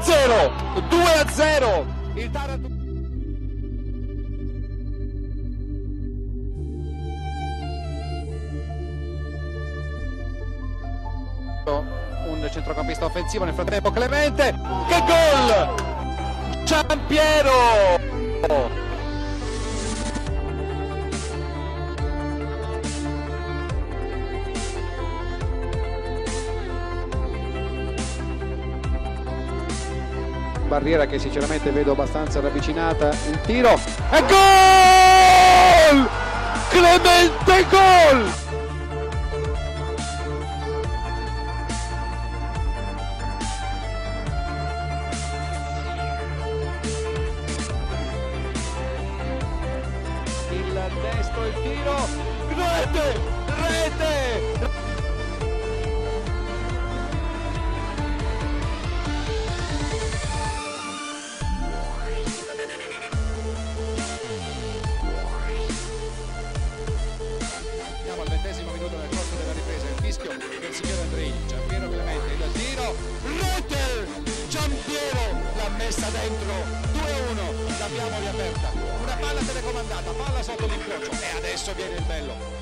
2-0, 2-0. Il Taranto. Un centrocampista offensivo, nel frattempo Clemente, che gol! Giampiero! Barriera che sinceramente vedo abbastanza ravvicinata, il tiro e gol! Clemente, gol! Il destro, il tiro, rete, rete! Siamo al 20° minuto nel corso della ripresa, il fischio del signor Andrei, Giampiero Clemente, il tiro, rete! Giampiero l'ha messa dentro, 2-1, l'abbiamo riaperta, una palla telecomandata, palla sotto l'incrocio e adesso viene il bello.